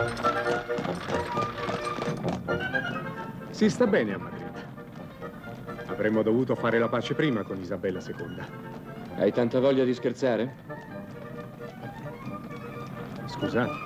Si sta bene a Madrid. Avremmo dovuto fare la pace prima con Isabella II. Hai tanta voglia di scherzare? Scusate.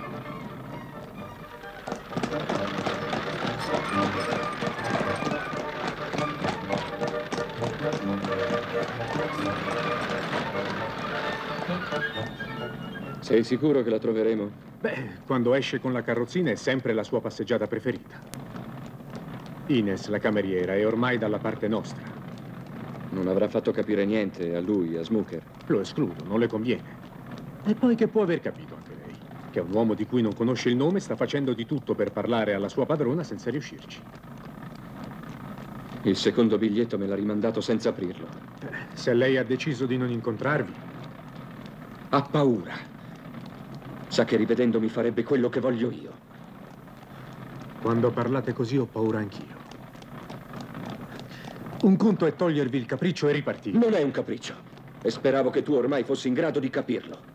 Sei sicuro che la troveremo? Beh, quando esce con la carrozzina è sempre la sua passeggiata preferita. Ines, la cameriera, è ormai dalla parte nostra. Non avrà fatto capire niente a lui, a Smooker. Lo escludo, non le conviene. E poi che può aver capito anche lei? Che un uomo di cui non conosce il nome sta facendo di tutto per parlare alla sua padrona senza riuscirci. Il secondo biglietto me l'ha rimandato senza aprirlo. Se lei ha deciso di non incontrarvi... Ha paura. Sa che rivedendomi farebbe quello che voglio io. Quando parlate così ho paura anch'io. Un conto è togliervi il capriccio e ripartire. Non è un capriccio. E speravo che tu ormai fossi in grado di capirlo.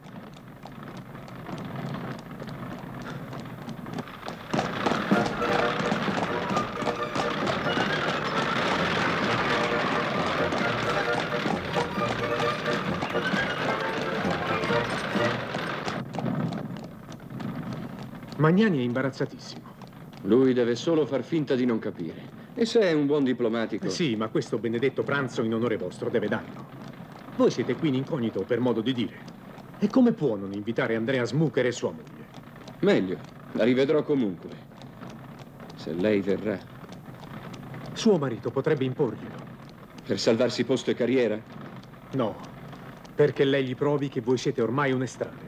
Magnani è imbarazzatissimo. Lui deve solo far finta di non capire. E se è un buon diplomatico... Sì, ma questo benedetto pranzo in onore vostro deve darlo. Voi siete qui in incognito, per modo di dire. E come può non invitare Andrea Smooker e sua moglie? Meglio, la rivedrò comunque. Se lei verrà. Suo marito potrebbe imporglielo. Per salvarsi posto e carriera? No, perché lei gli provi che voi siete ormai un estraneo.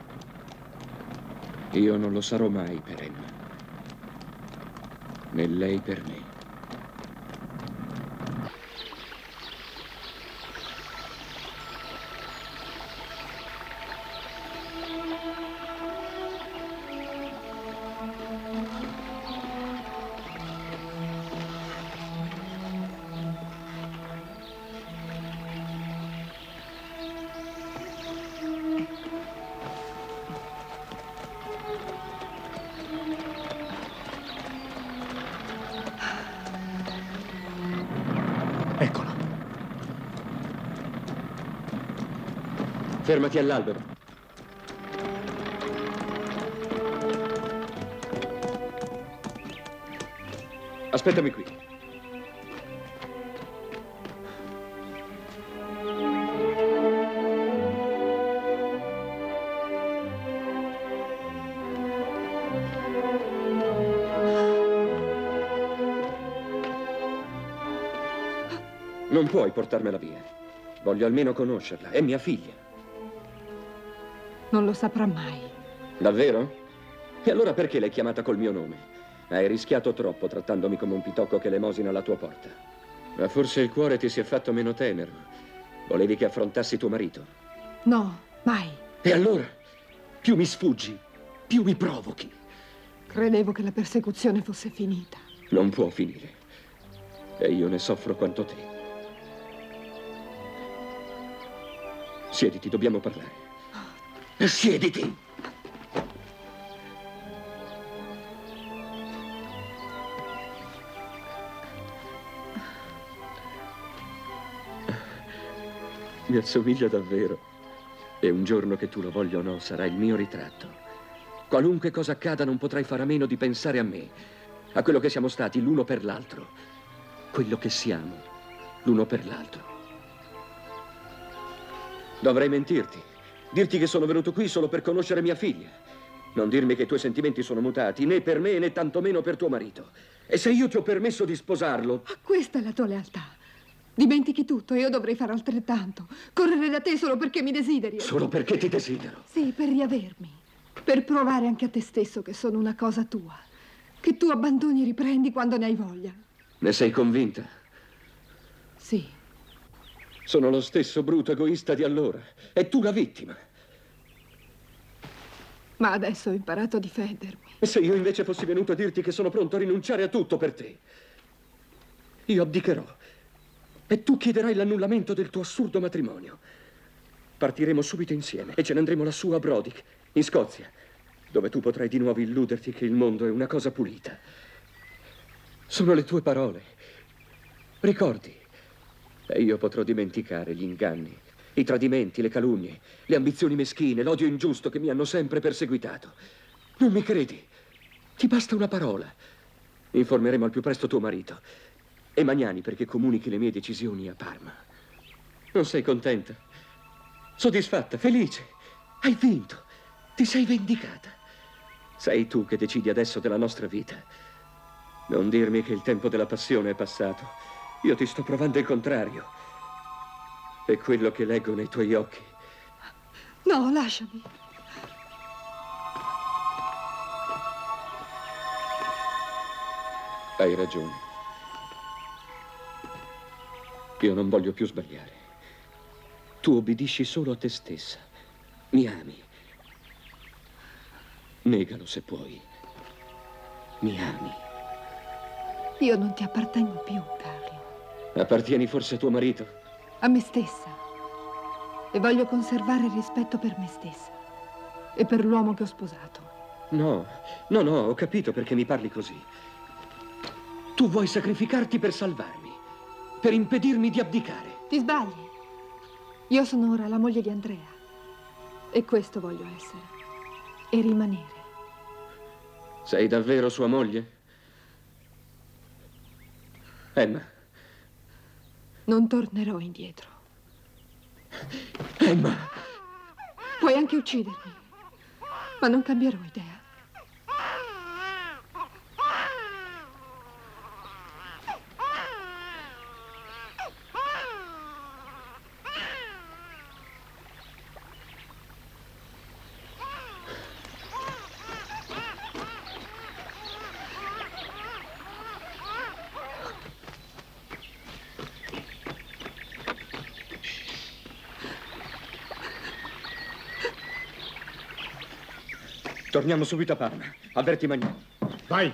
Io non lo sarò mai per Emma. Né lei per me. Eccolo. Fermati all'albero. Aspettami qui. Non puoi portarmela via. Voglio almeno conoscerla. È mia figlia. Non lo saprà mai. Davvero? E allora perché l'hai chiamata col mio nome? Hai rischiato troppo trattandomi come un pitocco che elemosina alla tua porta. Ma forse il cuore ti si è fatto meno tenero. Volevi che affrontassi tuo marito? No, mai. E allora? Più mi sfuggi, più mi provochi. Credevo che la persecuzione fosse finita. Non può finire. E io ne soffro quanto te. Siediti, dobbiamo parlare. Siediti! Mi assomiglia davvero. E un giorno che tu lo voglia o no, sarà il mio ritratto. Qualunque cosa accada, non potrai fare a meno di pensare a me, a quello che siamo stati l'uno per l'altro, quello che siamo l'uno per l'altro. Dovrei mentirti, dirti che sono venuto qui solo per conoscere mia figlia. Non dirmi che i tuoi sentimenti sono mutati, né per me né tantomeno per tuo marito. E se io ti ho permesso di sposarlo... Ma questa è la tua lealtà. Dimentichi tutto e io dovrei fare altrettanto. Correre da te solo perché mi desideri. Solo perché ti desidero? Sì, per riavermi. Per provare anche a te stesso che sono una cosa tua. Che tu abbandoni e riprendi quando ne hai voglia. Ne sei convinta? Sì. Sono lo stesso bruto egoista di allora. E tu la vittima. Ma adesso ho imparato a difendermi. E se io invece fossi venuto a dirti che sono pronto a rinunciare a tutto per te? Io abdicherò. E tu chiederai l'annullamento del tuo assurdo matrimonio. Partiremo subito insieme e ce ne andremo lassù a Brodick, in Scozia. dove tu potrai di nuovo illuderti che il mondo è una cosa pulita. Sono le tue parole, ricordi. E io potrò dimenticare gli inganni, i tradimenti, le calunnie, le ambizioni meschine, l'odio ingiusto che mi hanno sempre perseguitato. Non mi credi? Ti basta una parola. Informeremo al più presto tuo marito e Magnani perché comunichi le mie decisioni a Parma. Non sei contenta? Soddisfatta? Felice? Hai vinto. Ti sei vendicata. Sei tu che decidi adesso della nostra vita. Non dirmi che il tempo della passione è passato. Io ti sto provando il contrario. È quello che leggo nei tuoi occhi. No, lasciami. Hai ragione. Io non voglio più sbagliare. Tu obbedisci solo a te stessa. Mi ami. Negalo se puoi. Mi ami. Io non ti appartengo più, Carlo. Appartieni forse a tuo marito? A me stessa. E voglio conservare il rispetto per me stessa. E per l'uomo che ho sposato. No, ho capito perché mi parli così. Tu vuoi sacrificarti per salvarmi, per impedirmi di abdicare. Ti sbagli. Io sono ora la moglie di Andrea. E questo voglio essere. E rimanere. Sei davvero sua moglie? Emma. Non tornerò indietro. Emma! Puoi anche uccidermi, ma non cambierò idea. Torniamo subito a Parma. Avverti Magnani. Vai!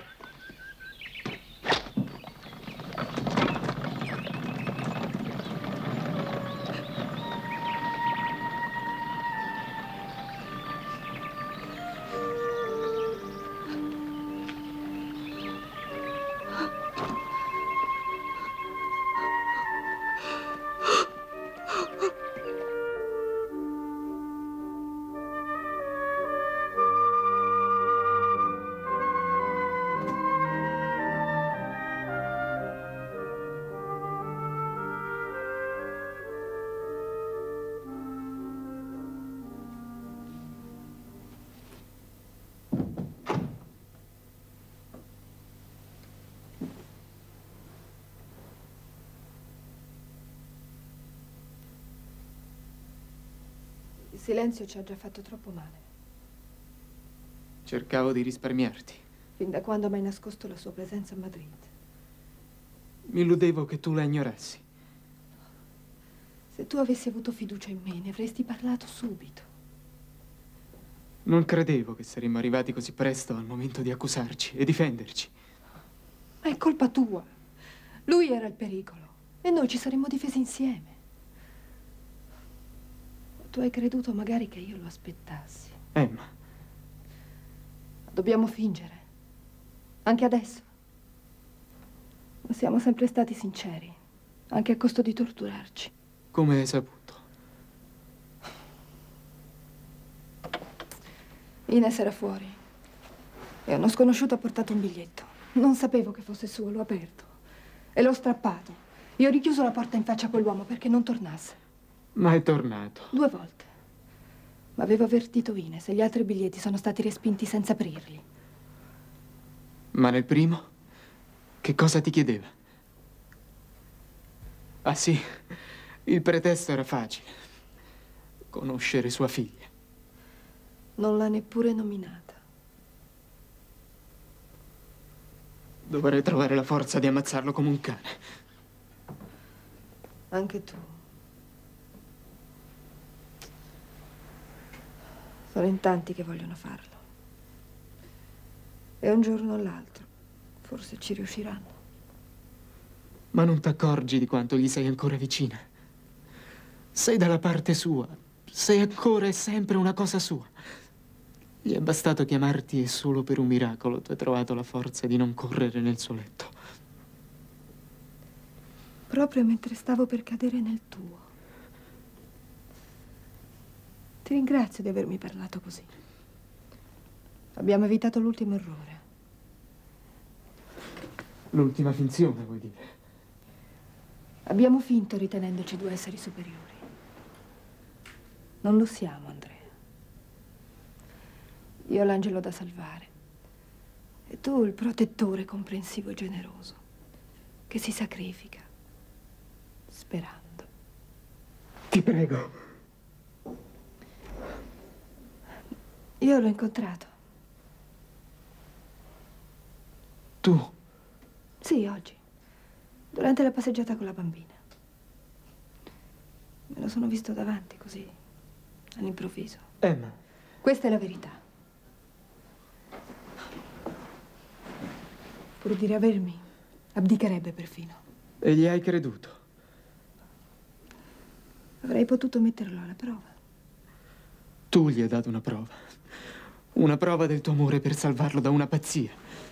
Il silenzio ci ha già fatto troppo male. Cercavo di risparmiarti. Fin da quando mi hai nascosto la sua presenza a Madrid. Mi illudevo che tu la ignorassi. Se tu avessi avuto fiducia in me, ne avresti parlato subito. Non credevo che saremmo arrivati così presto al momento di accusarci e difenderci. Ma è colpa tua. Lui era il pericolo e noi ci saremmo difesi insieme. Tu hai creduto magari che io lo aspettassi. Emma. Dobbiamo fingere. Anche adesso. Ma siamo sempre stati sinceri, anche a costo di torturarci. Come hai saputo? Ines era fuori e uno sconosciuto ha portato un biglietto. Non sapevo che fosse suo, l'ho aperto e l'ho strappato. Io ho richiuso la porta in faccia a quell'uomo perché non tornasse. Ma è tornato. 2 volte. Ma avevo avvertito Ines e gli altri biglietti sono stati respinti senza aprirli. Ma nel primo? Che cosa ti chiedeva? Ah sì, il pretesto era facile. Conoscere sua figlia. Non l'ha neppure nominata. Dovrei trovare la forza di ammazzarlo come un cane. Anche tu. Sono in tanti che vogliono farlo. E un giorno o l'altro, forse ci riusciranno. Ma non t'accorgi di quanto gli sei ancora vicina? Sei dalla parte sua. Sei ancora e sempre una cosa sua. Gli è bastato chiamarti e solo per un miracolo tu hai trovato la forza di non correre nel suo letto. Proprio mentre stavo per cadere nel tuo. Ti ringrazio di avermi parlato così. Abbiamo evitato l'ultimo errore. L'ultima finzione, vuoi dire? Abbiamo finto ritenendoci due esseri superiori. Non lo siamo, Andrea. Io l'angelo da salvare. E tu il protettore comprensivo e generoso, che si sacrifica, sperando. Ti prego. Io l'ho incontrato. Tu? Sì, oggi. Durante la passeggiata con la bambina. Me lo sono visto davanti, così, all'improvviso. Emma. Questa è la verità. Pur di riavermi, abdicherebbe perfino. E gli hai creduto? Avrei potuto metterlo alla prova. Tu gli hai dato una prova. Una prova del tuo amore per salvarlo da una pazzia.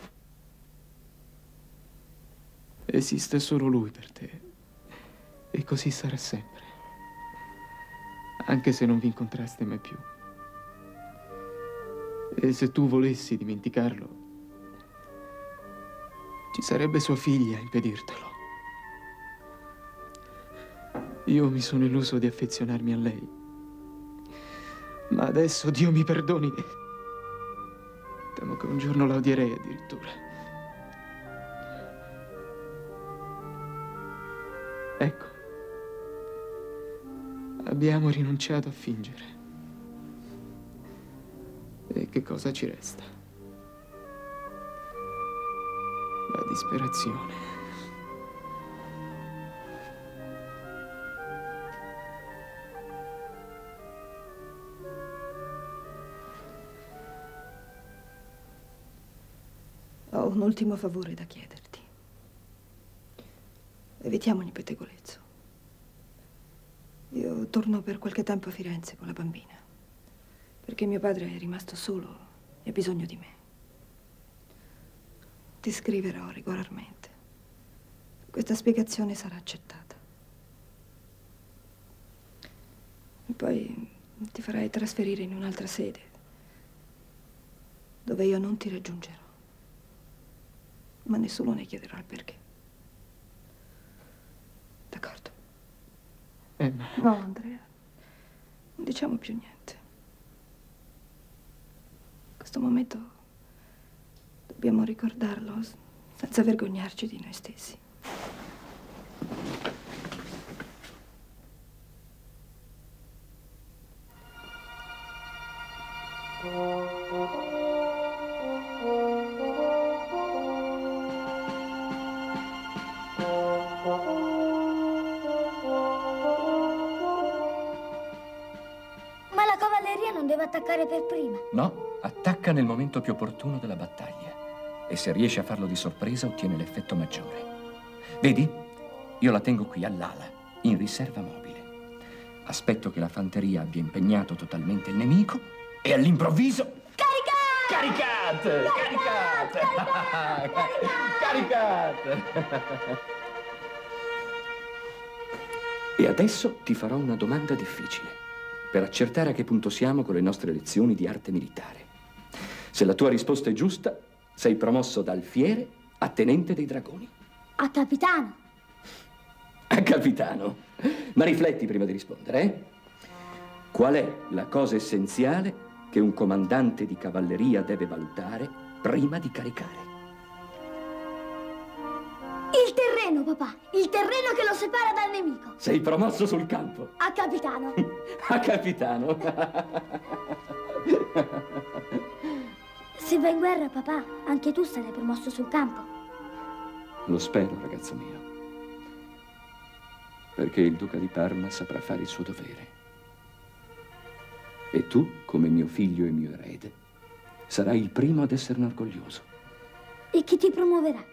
Esiste solo lui per te. E così sarà sempre. Anche se non vi incontraste mai più. E se tu volessi dimenticarlo, ci sarebbe sua figlia a impedirtelo. Io mi sono illuso di affezionarmi a lei. Ma adesso, Dio mi perdoni, temo che un giorno la odierei addirittura. Ecco, abbiamo rinunciato a fingere. E che cosa ci resta? La disperazione. Ho un ultimo favore da chiederti. Evitiamo ogni pettegolezzo. Io torno per qualche tempo a Firenze con la bambina, perché mio padre è rimasto solo e ha bisogno di me. Ti scriverò regolarmente. Questa spiegazione sarà accettata. E poi ti farai trasferire in un'altra sede, dove io non ti raggiungerò. Ma nessuno ne chiederà il perché. D'accordo? Emma. No, Andrea. Non diciamo più niente. Questo momento dobbiamo ricordarlo senza vergognarci di noi stessi. Ma la cavalleria non deve attaccare per prima. No, attacca nel momento più opportuno della battaglia. E se riesce a farlo di sorpresa ottiene l'effetto maggiore. Vedi? Io la tengo qui all'ala, in riserva mobile. Aspetto che la fanteria abbia impegnato totalmente il nemico e all'improvviso... Caricate! Caricate! Caricate! E adesso ti farò una domanda difficile, per accertare a che punto siamo con le nostre lezioni di arte militare. Se la tua risposta è giusta, sei promosso da alfiere a tenente dei dragoni. A capitano. A capitano. Ma rifletti prima di rispondere, eh? Qual è la cosa essenziale che un comandante di cavalleria deve valutare prima di caricare? Il terreno, papà. Il terreno che lo separa dal nemico. Sei promosso sul campo. A capitano. A capitano. Se vai in guerra, papà, anche tu sarai promosso sul campo. Lo spero, ragazzo mio. Perché il duca di Parma saprà fare il suo dovere. E tu, come mio figlio e mio erede, sarai il primo ad esserne orgoglioso. E chi ti promuoverà?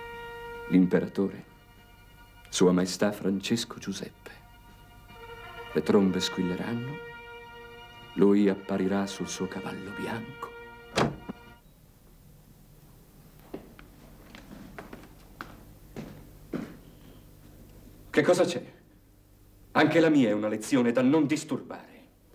L'imperatore, Sua Maestà Francesco Giuseppe. Le trombe squilleranno, lui apparirà sul suo cavallo bianco. Che cosa c'è? Anche la mia è una lezione da non disturbare.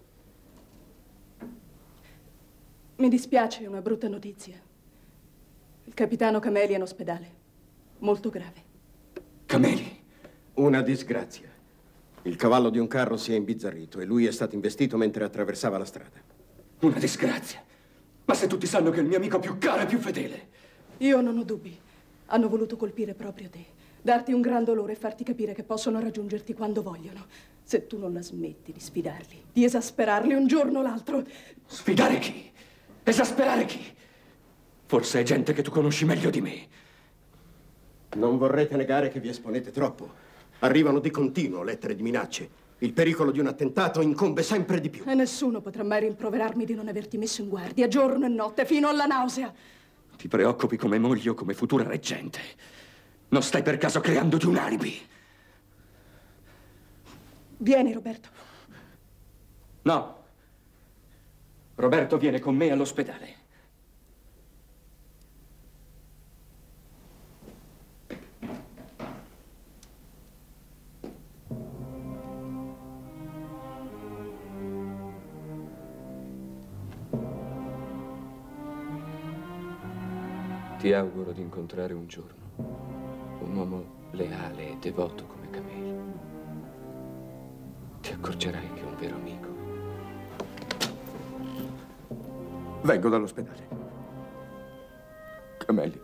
Mi dispiace, è una brutta notizia. Il capitano Cameli è in ospedale. Molto grave. Cameli? Una disgrazia. Il cavallo di un carro si è imbizzarrito e lui è stato investito mentre attraversava la strada. Una disgrazia? Ma se tutti sanno che è il mio amico più caro e più fedele? Io non ho dubbi. Hanno voluto colpire proprio te. Darti un gran dolore e farti capire che possono raggiungerti quando vogliono. Se tu non la smetti di sfidarli, di esasperarli un giorno o l'altro. Sfidare chi? Esasperare chi? Forse è gente che tu conosci meglio di me. Non vorrete negare che vi esponete troppo. Arrivano di continuo lettere di minacce. Il pericolo di un attentato incombe sempre di più. E nessuno potrà mai rimproverarmi di non averti messo in guardia giorno e notte fino alla nausea. Ti preoccupi come moglie o come futura reggente. Non stai per caso creandoti un alibi? Vieni, Roberto. No. Roberto viene con me all'ospedale. Ti auguro di incontrare un giorno un uomo leale e devoto come Cameli. Ti accorgerai che è un vero amico. Vengo dall'ospedale. Cameli.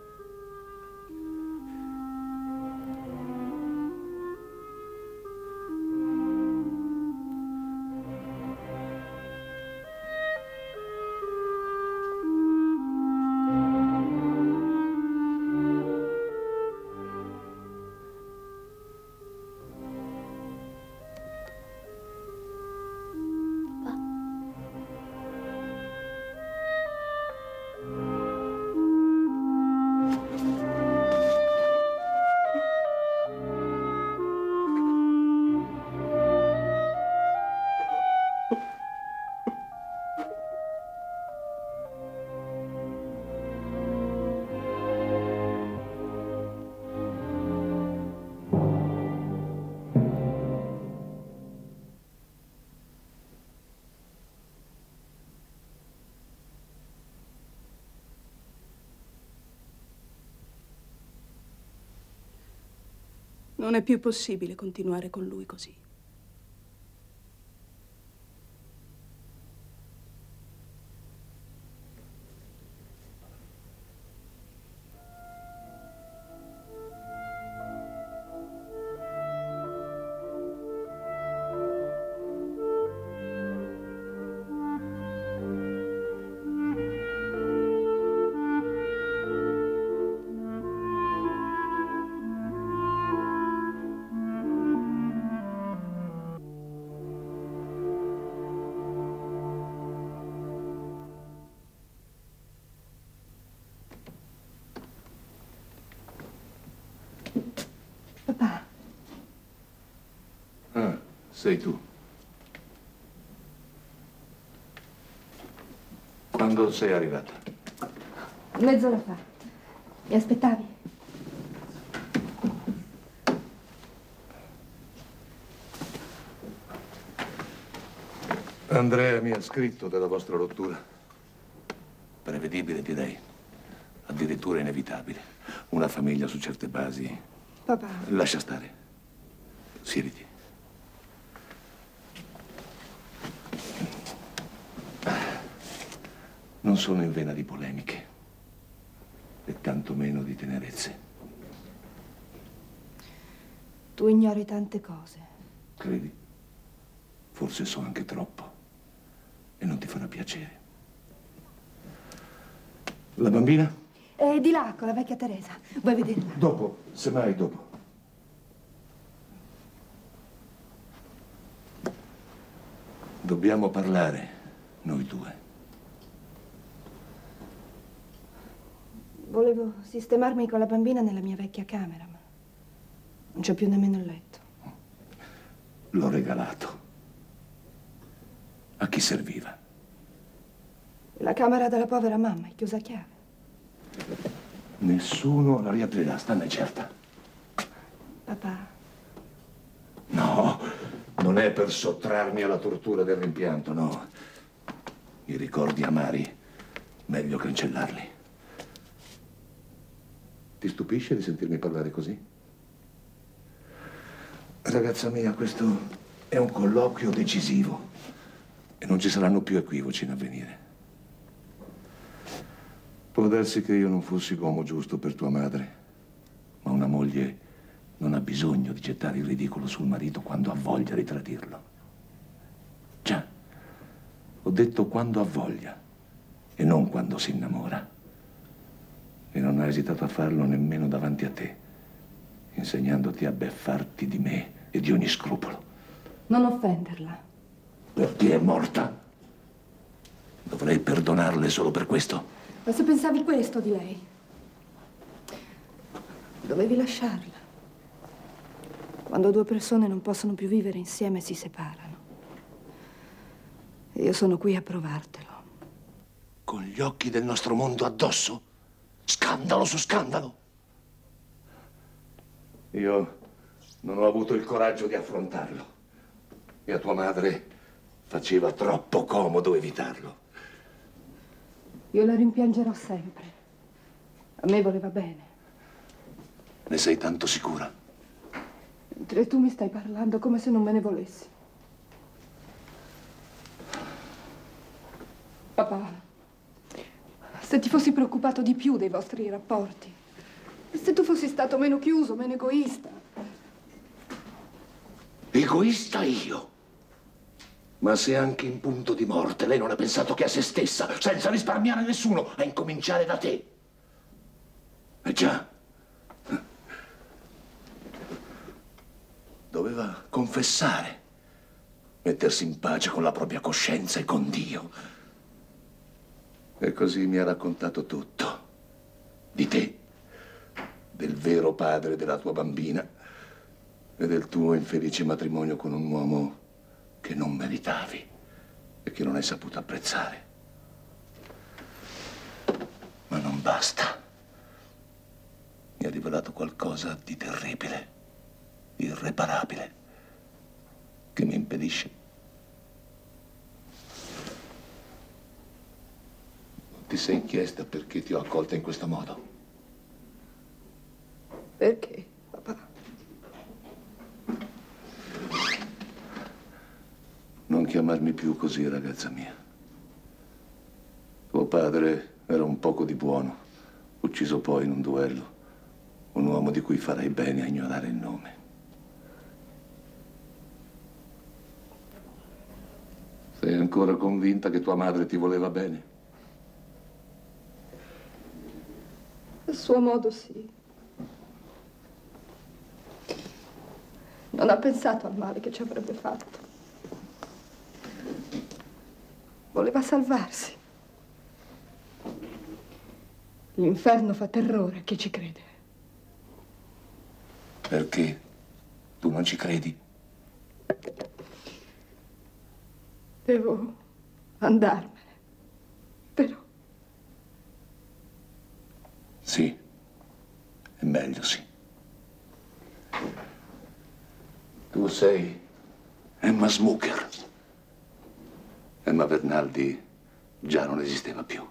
Non è più possibile continuare con lui così. Papà. Ah, sei tu. Quando sei arrivata? Mezz'ora fa. Mi aspettavi? Andrea mi ha scritto della vostra rottura. Prevedibile, direi. Addirittura inevitabile. Una famiglia su certe basi. Papà. Lascia stare. Siediti. Non sono in vena di polemiche. E tantomeno di tenerezze. Tu ignori tante cose. Credi? Forse so anche troppo. E non ti farà piacere. La bambina? È di là, con la vecchia Teresa. Vuoi vederla? Dopo, semmai dopo. Dobbiamo parlare, noi due. Volevo sistemarmi con la bambina nella mia vecchia camera, ma non c'è più nemmeno il letto. L'ho regalato. chi serviva. La camera della povera mamma è chiusa a chiave. Nessuno la riaprirà, stanne certa. Papà. No, non è per sottrarmi alla tortura del rimpianto, no. I ricordi amari, meglio cancellarli. Ti stupisce di sentirmi parlare così? Ragazza mia, questo è un colloquio decisivo e non ci saranno più equivoci in avvenire. Può darsi che io non fossi l'uomo giusto per tua madre, ma una moglie non ha bisogno di gettare il ridicolo sul marito quando ha voglia di tradirlo. Già, ho detto quando ha voglia e non quando si innamora. E non ha esitato a farlo nemmeno davanti a te, insegnandoti a beffarti di me e di ogni scrupolo. Non offenderla. Perché è morta. Dovrei perdonarle solo per questo. Ma se pensavi questo di lei, dovevi lasciarla. Quando due persone non possono più vivere insieme, si separano. E io sono qui a provartelo. Con gli occhi del nostro mondo addosso? Scandalo su scandalo. Io non ho avuto il coraggio di affrontarlo. E a tua madre faceva troppo comodo evitarlo. Io la rimpiangerò sempre. A me voleva bene. Ne sei tanto sicura? Mentre tu mi stai parlando come se non me ne volessi. Papà, se ti fossi preoccupato di più dei vostri rapporti, se tu fossi stato meno chiuso, meno egoista. Egoista io? Ma se anche in punto di morte lei non ha pensato che a se stessa, senza risparmiare nessuno, a incominciare da te. Eh già. Doveva confessare, mettersi in pace con la propria coscienza e con Dio. E così mi ha raccontato tutto. Di te, del vero padre della tua bambina e del tuo infelice matrimonio con un uomo che non meritavi e che non hai saputo apprezzare. Ma non basta. Mi ha rivelato qualcosa di terribile, di irreparabile, che mi impedisce. Ti sei chiesta perché ti ho accolta in questo modo? Perché, papà? Non chiamarmi più così, ragazza mia. Tuo padre era un poco di buono, ucciso poi in un duello. Un uomo di cui farei bene a ignorare il nome. Sei ancora convinta che tua madre ti voleva bene? A suo modo sì. Non ha pensato al male che ci avrebbe fatto. Voleva salvarsi. L'inferno fa terrore a chi ci crede. Perché? Tu non ci credi? Devo andarmene, però. Sì, è meglio sì. Tu sei Emma Smucker. Emma Bernaldi già non esisteva più.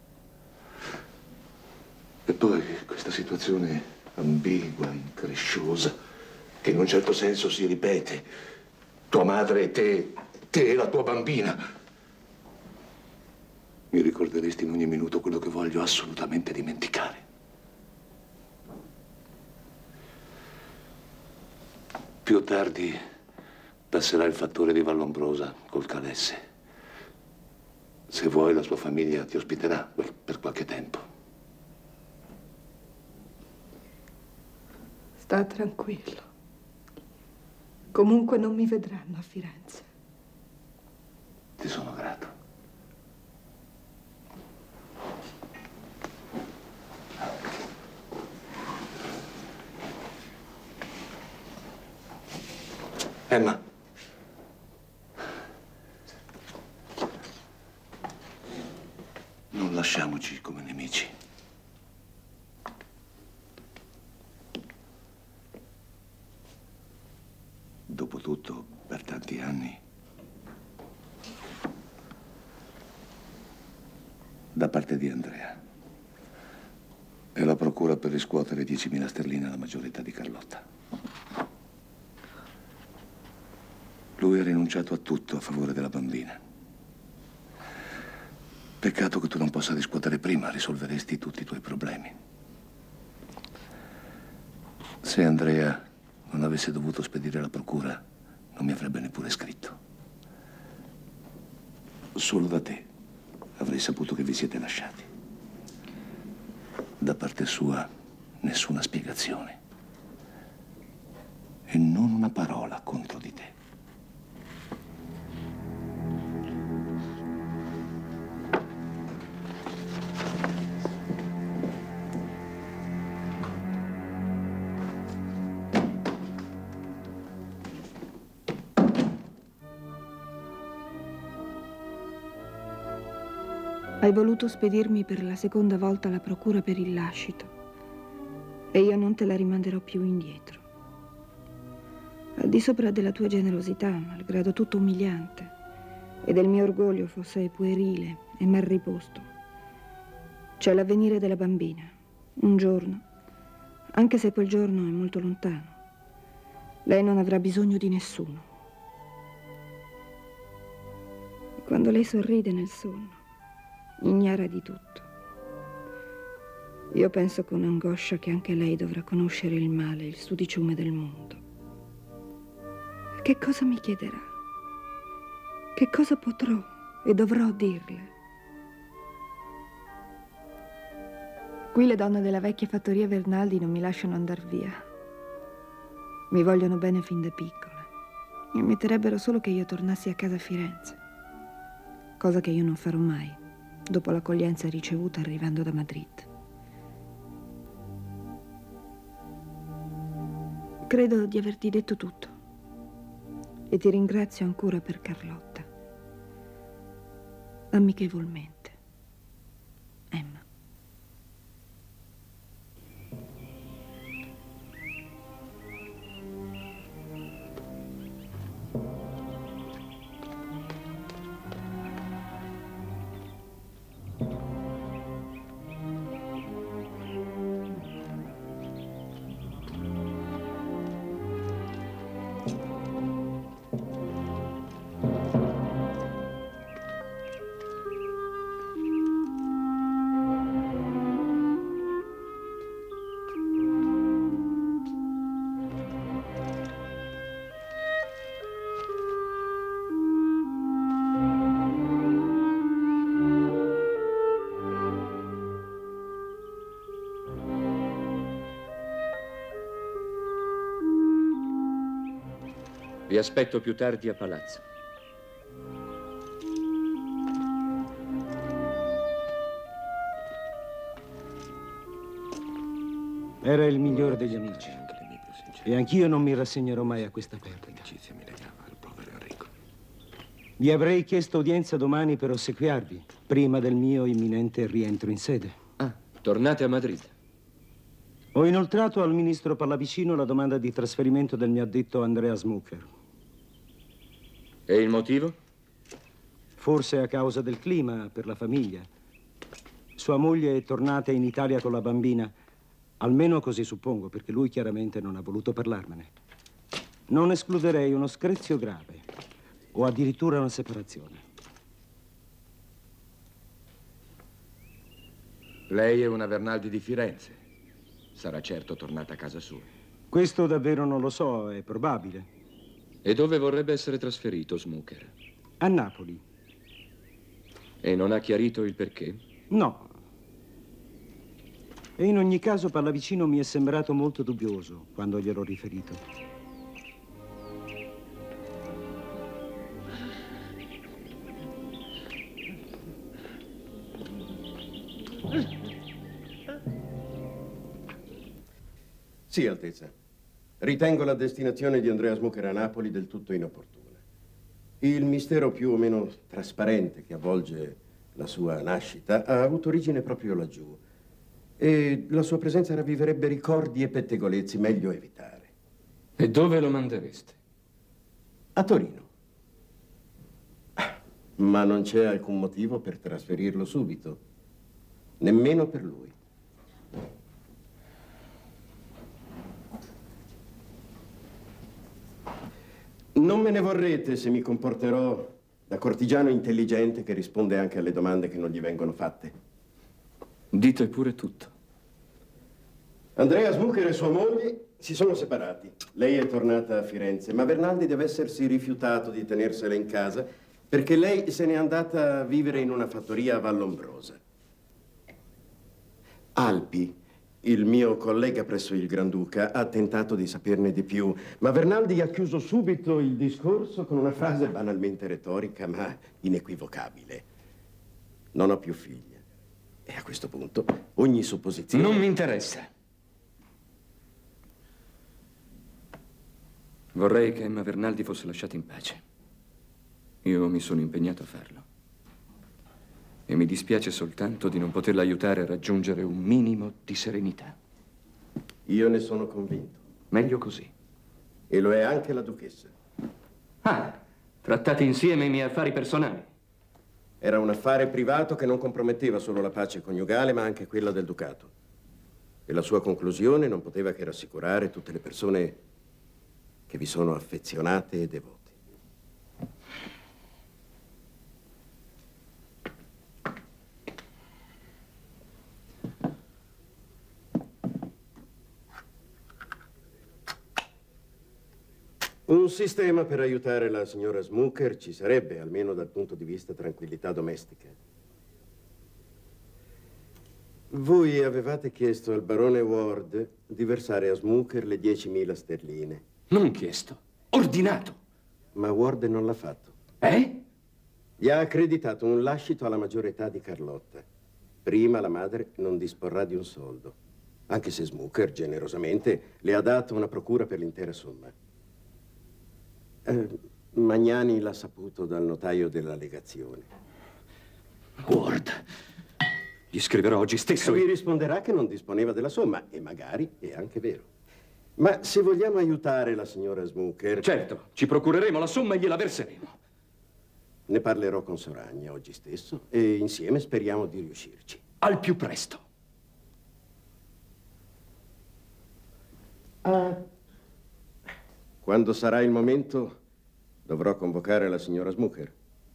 E poi questa situazione ambigua, incresciosa, che in un certo senso si ripete. Tua madre e te e la tua bambina. Mi ricorderesti in ogni minuto quello che voglio assolutamente dimenticare. Più tardi passerà il fattore di Vallombrosa col Calesse. Se vuoi, la sua famiglia ti ospiterà per qualche tempo. Sta tranquillo. Comunque non mi vedranno a Firenze. Ti sono grato. lasciamoci come nemici. Dopotutto, per tanti anni, da parte di Andrea, è la procura per riscuotere 10.000 sterline alla maggiore età di Carlotta. Lui ha rinunciato a tutto a favore della bambina. Peccato che tu non possa riscuotere prima, risolveresti tutti i tuoi problemi. Se Andrea non avesse dovuto spedire la procura, non mi avrebbe neppure scritto. Solo da te avrei saputo che vi siete lasciati. Da parte sua, nessuna spiegazione. E non una parola contro di te. Hai voluto spedirmi per la seconda volta la procura per il lascito e io non te la rimanderò più indietro. Al di sopra della tua generosità, malgrado tutto umiliante, e del mio orgoglio fosse puerile e mal riposto, c'è l'avvenire della bambina. Un giorno, anche se quel giorno è molto lontano, lei non avrà bisogno di nessuno. Quando lei sorride nel sonno, ignara di tutto. Io penso con angoscia che anche lei dovrà conoscere il male, il sudiciume del mondo. Che cosa mi chiederà? Che cosa potrò e dovrò dirle? Qui le donne della vecchia fattoria Vernaldi non mi lasciano andar via. Mi vogliono bene fin da piccola. Mi metterebbero solo che io tornassi a casa a Firenze, cosa che io non farò mai dopo l'accoglienza ricevuta arrivando da Madrid. Credo di averti detto tutto e ti ringrazio ancora per Carlotta. Amichevolmente, Emma. Vi aspetto più tardi a palazzo. Era il migliore degli amici. E anch'io non mi rassegnerò mai a questa perdita. Vi avrei chiesto udienza domani per ossequiarvi, prima del mio imminente rientro in sede. Ah, tornate a Madrid. Ho inoltrato al ministro Pallavicino la domanda di trasferimento del mio addetto Andrea Smucker. E il motivo? Forse a causa del clima, per la famiglia. Sua moglie è tornata in Italia con la bambina. Almeno così suppongo, perché lui chiaramente non ha voluto parlarmene. Non escluderei uno screzio grave o addirittura una separazione. Lei è una Vernaldi di Firenze. Sarà certo tornata a casa sua. Questo davvero non lo so, è probabile. E dove vorrebbe essere trasferito Smucker? A Napoli. E non ha chiarito il perché? No. E in ogni caso Pallavicino mi è sembrato molto dubbioso quando gliel'ho riferito. Sì, Altezza. Ritengo la destinazione di Andrea Smucker a Napoli del tutto inopportuna. Il mistero più o meno trasparente che avvolge la sua nascita, ha avuto origine proprio laggiù. E la sua presenza ravviverebbe ricordi e pettegolezzi, meglio evitare. E dove lo mandereste? A Torino. Ma non c'è alcun motivo per trasferirlo subito, nemmeno per lui. Non me ne vorrete se mi comporterò da cortigiano intelligente che risponde anche alle domande che non gli vengono fatte. Dite pure tutto. Andrea Smucher e sua moglie si sono separati. Lei è tornata a Firenze, ma Bernaldi deve essersi rifiutato di tenersela in casa perché lei se n'è andata a vivere in una fattoria a Vallombrosa. Alpi, il mio collega presso il Granduca, ha tentato di saperne di più, ma Bernaldi ha chiuso subito il discorso con una frase banalmente retorica, ma inequivocabile. Non ho più figlia. E a questo punto ogni supposizione... Non mi interessa. Vorrei che Emma Bernaldi fosse lasciata in pace. Io mi sono impegnato a farlo. E mi dispiace soltanto di non poterla aiutare a raggiungere un minimo di serenità. Io ne sono convinto. Meglio così. E lo è anche la duchessa. Ah, trattate insieme i miei affari personali. Era un affare privato che non comprometteva solo la pace coniugale, ma anche quella del ducato. E la sua conclusione non poteva che rassicurare tutte le persone che vi sono affezionate e devote. Un sistema per aiutare la signora Smucher ci sarebbe, almeno dal punto di vista tranquillità domestica. Voi avevate chiesto al barone Ward di versare a Smucher le 10.000 sterline. Non chiesto, ordinato. Ma Ward non l'ha fatto. Gli ha accreditato un lascito alla maggiore età di Carlotta. Prima la madre non disporrà di un soldo, anche se Smucher generosamente le ha dato una procura per l'intera somma. Magnani l'ha saputo dal notaio della legazione. Ward, gli scriverò oggi stesso. Lui risponderà che non disponeva della somma, e magari è anche vero. Ma se vogliamo aiutare la signora Smucher... Certo, ci procureremo la somma e gliela verseremo. Ne parlerò con Soragna oggi stesso e insieme speriamo di riuscirci. Al più presto. Quando sarà il momento, dovrò convocare la signora Smucher.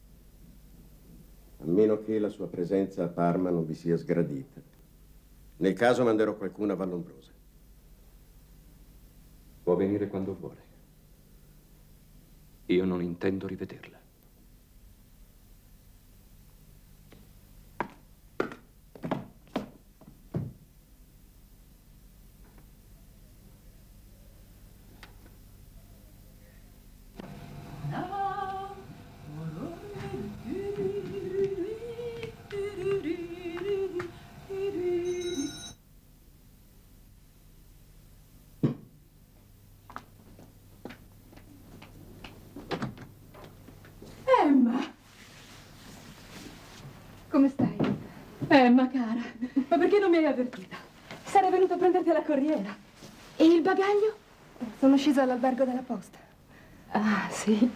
A meno che la sua presenza a Parma non vi sia sgradita. Nel caso manderò qualcuno a Vallombrosa. Può venire quando vuole. Io non intendo rivederla. Come stai? Emma, cara, ma perché non mi hai avvertita? Sarei venuta a prenderti alla corriera. E il bagaglio? Sono scesa all'albergo della posta. Ah, sì.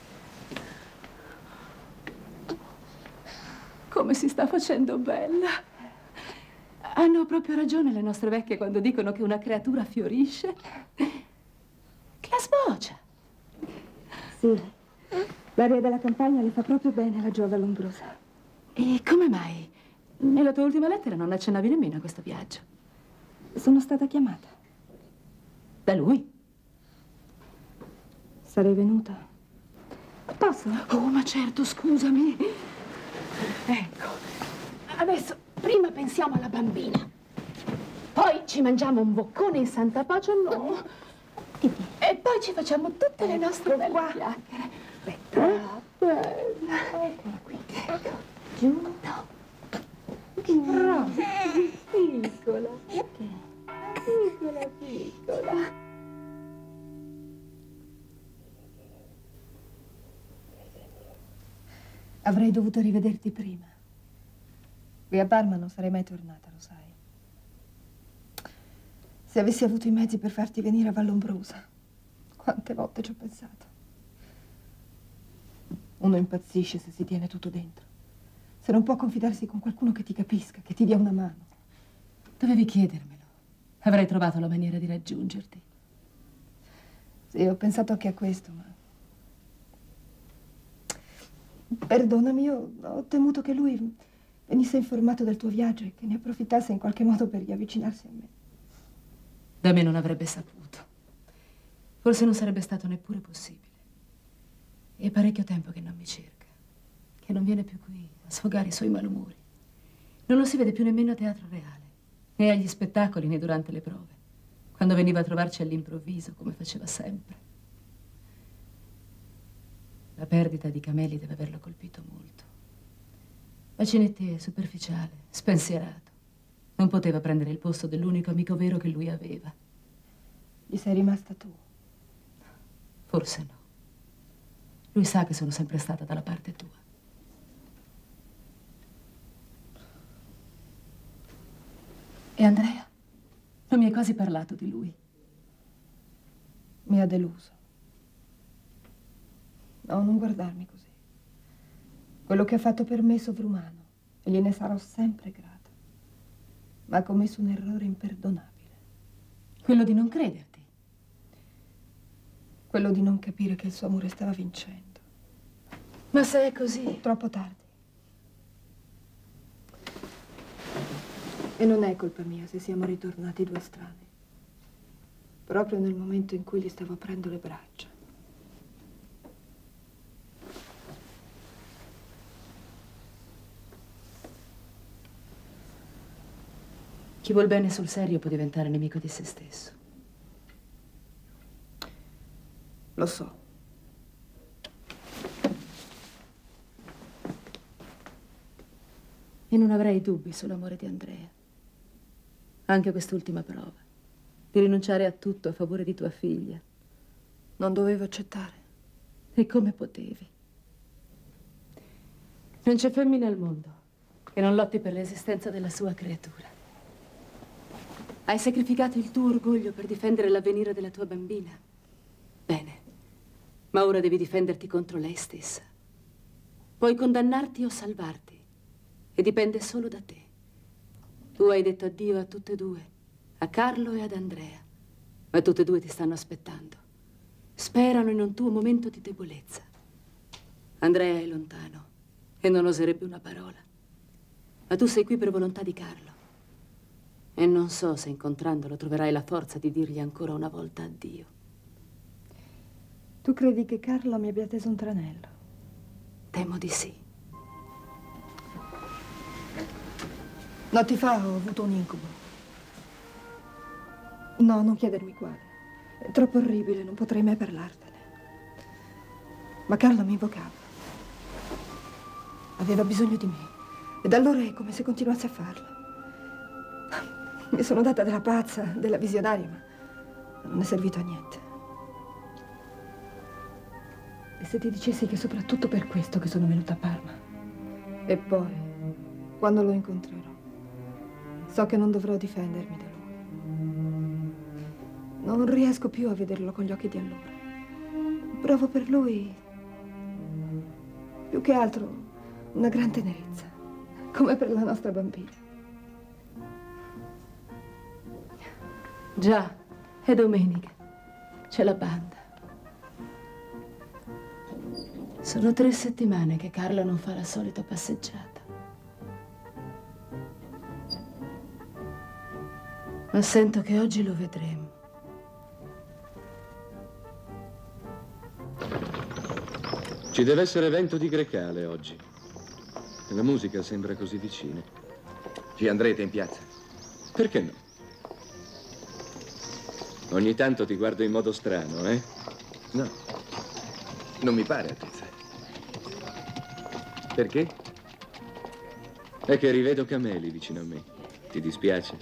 Come si sta facendo bella. Hanno proprio ragione le nostre vecchie quando dicono che una creatura fiorisce che la sboccia. Sì, l'aria della campagna le fa proprio bene laggiù a Vallombrosa. E come mai? Nella tua ultima lettera non accennavi nemmeno a questo viaggio. Sono stata chiamata. Da lui? Sarei venuta. Posso? Oh, ma certo, scusami. Ecco, adesso prima pensiamo alla bambina. Poi ci mangiamo un boccone in santa pace no. E poi ci facciamo tutte le nostre belle chiacchiere. Aspetta. Bella. Eccola qui. Ecco. Giù. No. Piccola. Piccola, piccola. Avrei dovuto rivederti prima. Qui a Parma non sarei mai tornata, lo sai. Se avessi avuto i mezzi per farti venire a Vallombrosa, quante volte ci ho pensato. Uno impazzisce se si tiene tutto dentro. Se non può confidarsi con qualcuno che ti capisca, che ti dia una mano. Dovevi chiedermelo. Avrei trovato la maniera di raggiungerti. Sì, ho pensato anche a questo, ma... Perdonami, io ho temuto che lui venisse informato del tuo viaggio e che ne approfittasse in qualche modo per riavvicinarsi a me. Da me non avrebbe saputo. Forse non sarebbe stato neppure possibile. È parecchio tempo che non mi cerca, che non viene più qui a sfogare i suoi malumori. Non lo si vede più nemmeno a Teatro Reale, né agli spettacoli né durante le prove, quando veniva a trovarci all'improvviso, come faceva sempre. La perdita di Cameli deve averlo colpito molto. Macinetti è superficiale, spensierato. Non poteva prendere il posto dell'unico amico vero che lui aveva. Gli sei rimasta tu? Forse no. Lui sa che sono sempre stata dalla parte tua. E Andrea? Non mi hai quasi parlato di lui. Mi ha deluso. No, non guardarmi così. Quello che ha fatto per me è sovrumano e gliene sarò sempre grata. Ma ha commesso un errore imperdonabile. Quello di non crederti. Quello di non capire che il suo amore stava vincendo. Ma se è così... Troppo tardi. E non è colpa mia se siamo ritornati due strani. Proprio nel momento in cui gli stavo aprendo le braccia. Chi vuol bene sul serio può diventare nemico di se stesso. Lo so. E non avrei dubbi sull'amore di Andrea. Anche quest'ultima prova. Di rinunciare a tutto a favore di tua figlia. Non dovevo accettare. E come potevi? Non c'è femmina al mondo che non lotti per l'esistenza della sua creatura. Hai sacrificato il tuo orgoglio per difendere l'avvenire della tua bambina. Bene, ma ora devi difenderti contro lei stessa. Puoi condannarti o salvarti, e dipende solo da te. Tu hai detto addio a tutte e due, a Carlo e ad Andrea, ma tutte e due ti stanno aspettando. Sperano in un tuo momento di debolezza. Andrea è lontano e non oserebbe una parola, ma tu sei qui per volontà di Carlo. E non so se incontrandolo troverai la forza di dirgli ancora una volta addio. Tu credi che Carlo mi abbia teso un tranello? Temo di sì. Notti fa ho avuto un incubo. No, non chiedermi quale. È troppo orribile, non potrei mai parlartene. Ma Carlo mi invocava. Aveva bisogno di me. E da allora è come se continuasse a farlo. Mi sono data della pazza, della visionaria, ma non è servito a niente. E se ti dicessi che è soprattutto per questo che sono venuta a Parma? E poi, quando lo incontrerò, so che non dovrò difendermi da lui. Non riesco più a vederlo con gli occhi di allora. Provo per lui, più che altro, una gran tenerezza, come per la nostra bambina. Già, è domenica. C'è la banda. Sono 3 settimane che Carlo non fa la solita passeggiata. Ma sento che oggi lo vedremo. Ci deve essere vento di Grecale oggi. E la musica sembra così vicina. Ci andrete in piazza? Perché no? Ogni tanto ti guardo in modo strano, eh? No, non mi pare, Altezza. Perché? È che rivedo Cameli vicino a me. Ti dispiace?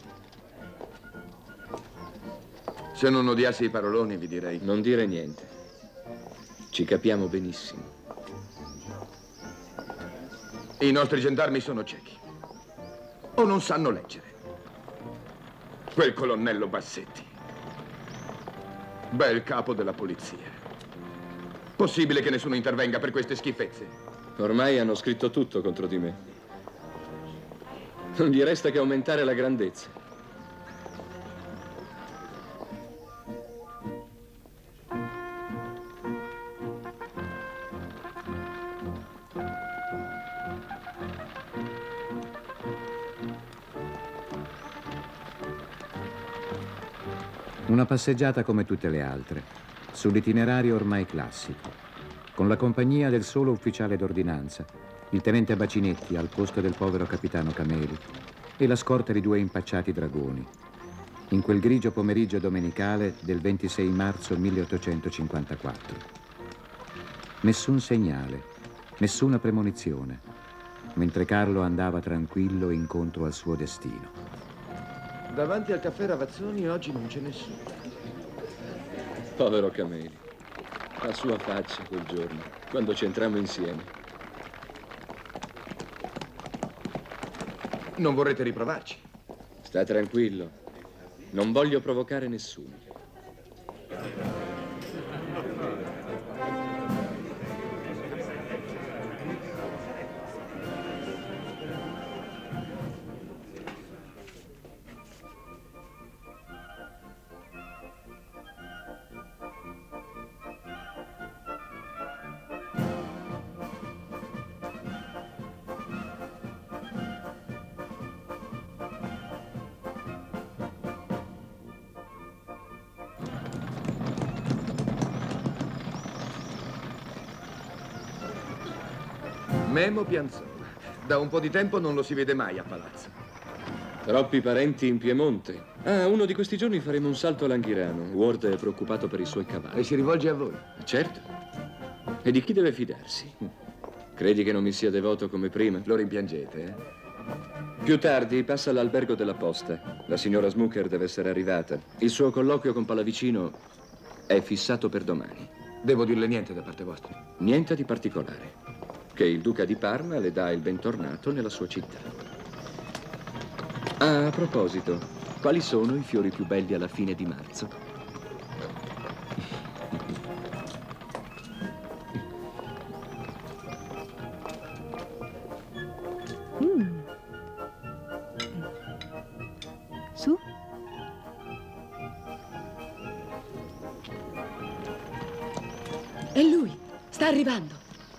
Se non odiassi i paroloni, vi direi. Non dire niente. Ci capiamo benissimo. I nostri gendarmi sono ciechi. o non sanno leggere. Quel colonnello Bassetti. Bel capo della polizia. Possibile che nessuno intervenga per queste schifezze? Ormai hanno scritto tutto contro di me. Non gli resta che aumentare la grandezza. Una passeggiata come tutte le altre, sull'itinerario ormai classico, con la compagnia del solo ufficiale d'ordinanza, il tenente Bacinetti al posto del povero capitano Cameli e la scorta di 2 impacciati dragoni, in quel grigio pomeriggio domenicale del 26 marzo 1854. Nessun segnale, nessuna premonizione, mentre Carlo andava tranquillo incontro al suo destino. Davanti al caffè Ravazzoni oggi non c'è nessuno. Povero Cameli. La sua faccia quel giorno, quando ci entrammo insieme. Non vorrete riprovarci? Sta tranquillo. Non voglio provocare nessuno. Memo Pianzola. Da un po' di tempo non lo si vede mai a palazzo. Troppi parenti in Piemonte. Ah, uno di questi giorni faremo un salto all'Anghirano. Ward è preoccupato per i suoi cavalli. E si rivolge a voi? Certo. E di chi deve fidarsi? Credi che non mi sia devoto come prima? Lo rimpiangete, eh? Più tardi passa all'albergo della posta. La signora Smucker deve essere arrivata. Il suo colloquio con Pallavicino è fissato per domani. Devo dirle niente da parte vostra? Niente di particolare. Che il duca di Parma le dà il bentornato nella sua città. Ah, a proposito, quali sono i fiori più belli alla fine di marzo? Su? È lui, sta arrivando.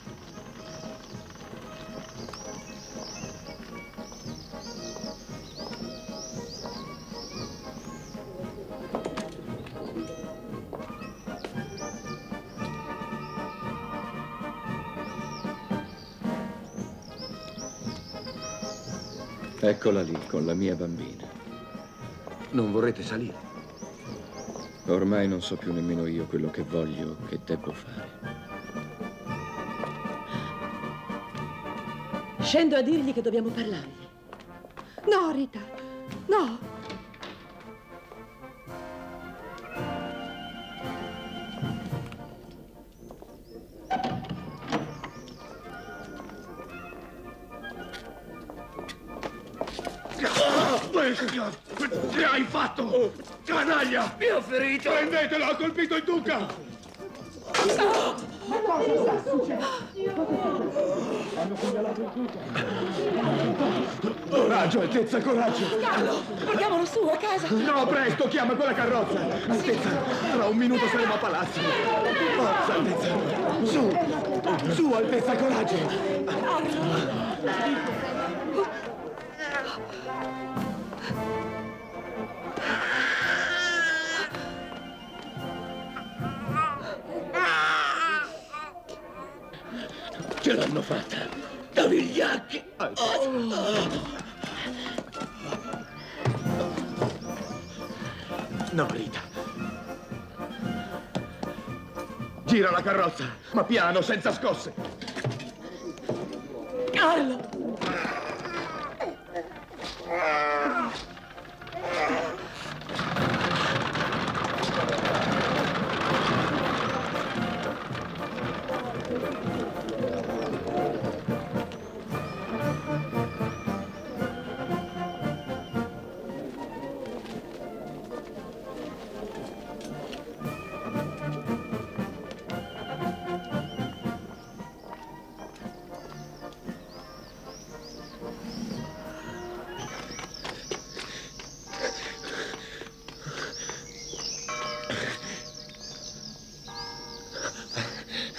Eccola lì, con la mia bambina. Non vorrete salire? Ormai non so più nemmeno io quello che voglio o che devo fare. Scendo a dirgli che dobbiamo parlargli. No, Rita, no. Che hai fatto? Canaglia! Mi ha ferito! Prendetelo, ha colpito il duca! No! Ma cosa sta succedendo? Hanno pugnalato il duca! Coraggio, Altezza, coraggio! Carlo, portiamolo su a casa! No, presto, chiama quella carrozza! Altezza, tra un minuto saremo a palazzo! Forza, Altezza! Su! Su, Altezza, coraggio! Ce l'hanno fatta! Da vigliacchi! No, Rita. Gira la carrozza, ma piano, senza scosse. Carlo!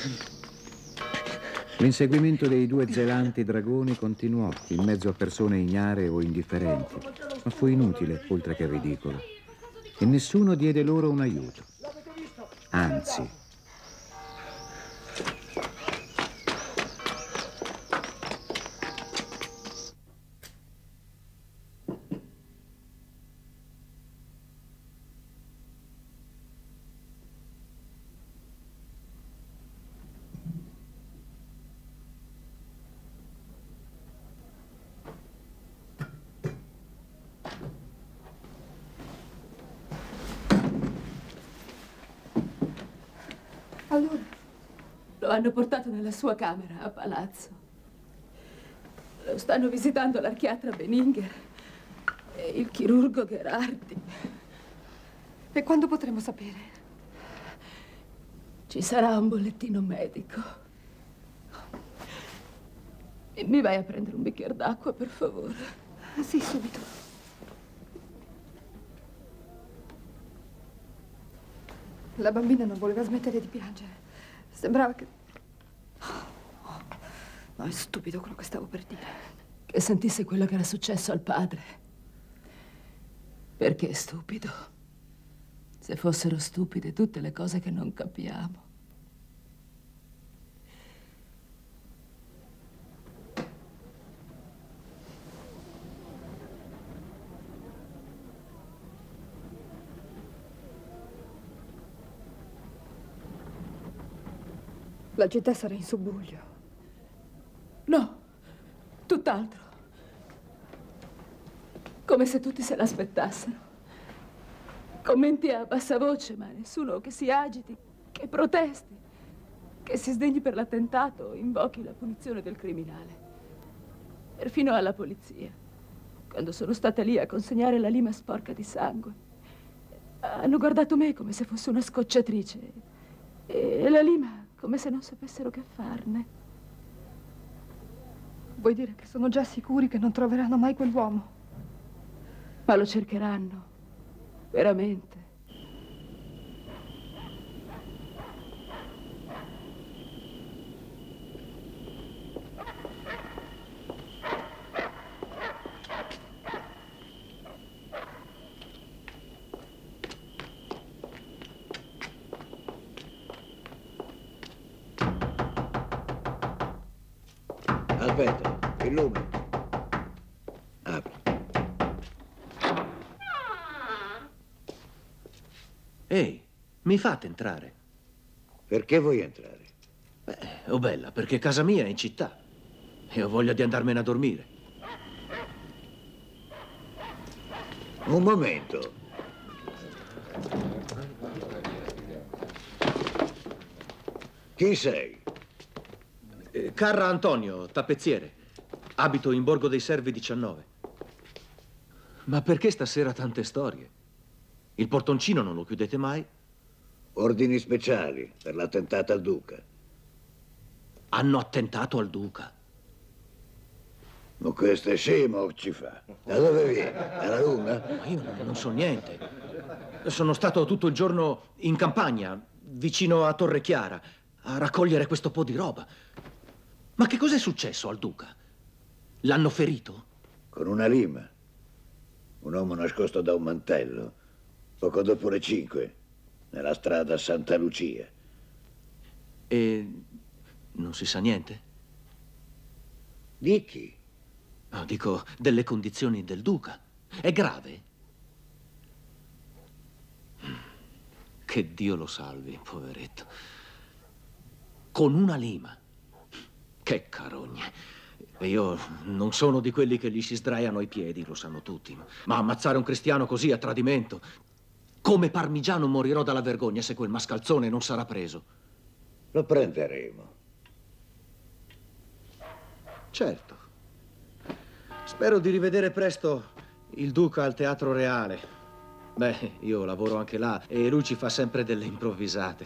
L'inseguimento dei due zelanti dragoni continuò in mezzo a persone ignare o indifferenti, ma fu inutile, oltre che ridicolo, e nessuno diede loro un aiuto. Anzi, allora lo hanno portato nella sua camera a palazzo. Lo stanno visitando l'archiatra Benninger e il chirurgo Gherardi. E quando potremo sapere? Ci sarà un bollettino medico. E mi vai a prendere un bicchiere d'acqua, per favore? Sì, subito. La bambina non voleva smettere di piangere. Sembrava che... No, è stupido quello che stavo per dire. Che sentisse quello che era successo al padre. Perché è stupido? Se fossero stupide tutte le cose che non capiamo. La città sarà in subbuglio. No, tutt'altro. Come se tutti se l'aspettassero. Commenti a bassa voce, ma nessuno che si agiti, che protesti, che si sdegni per l'attentato o invochi la punizione del criminale. Perfino alla polizia, quando sono stata lì a consegnare la lima sporca di sangue, hanno guardato me come se fosse una scocciatrice e la lima come se non sapessero che farne. Vuoi dire che sono già sicuri che non troveranno mai quell'uomo? Ma lo cercheranno, veramente. Aspetta, il lume. Apri. Ehi, mi fate entrare? Perché vuoi entrare? Oh bella, perché casa mia è in città e ho voglia di andarmene a dormire. Un momento. Chi sei? Carra Antonio, tappezziere. Abito in Borgo dei Servi 19. Ma perché stasera tante storie? Il portoncino non lo chiudete mai? Ordini speciali per l'attentato al duca. Hanno attentato al duca? Ma questo è scemo, ci fa. Da dove vieni? Dalla luna? Ma io non so niente. Sono stato tutto il giorno in campagna, vicino a Torre Chiara, a raccogliere questo po' di roba. Ma che cos'è successo al duca? L'hanno ferito? Con una lima. Un uomo nascosto da un mantello. Poco dopo le 5, nella strada Santa Lucia. E non si sa niente? Di chi? No, dico, delle condizioni del duca. È grave? Che Dio lo salvi, poveretto. Con una lima. Che carogne. E io non sono di quelli che gli si sdraiano i piedi, lo sanno tutti. Ma ammazzare un cristiano così a tradimento... Come parmigiano morirò dalla vergogna se quel mascalzone non sarà preso. Lo prenderemo. Certo. Spero di rivedere presto il duca al Teatro Reale. Beh, io lavoro anche là e lui ci fa sempre delle improvvisate.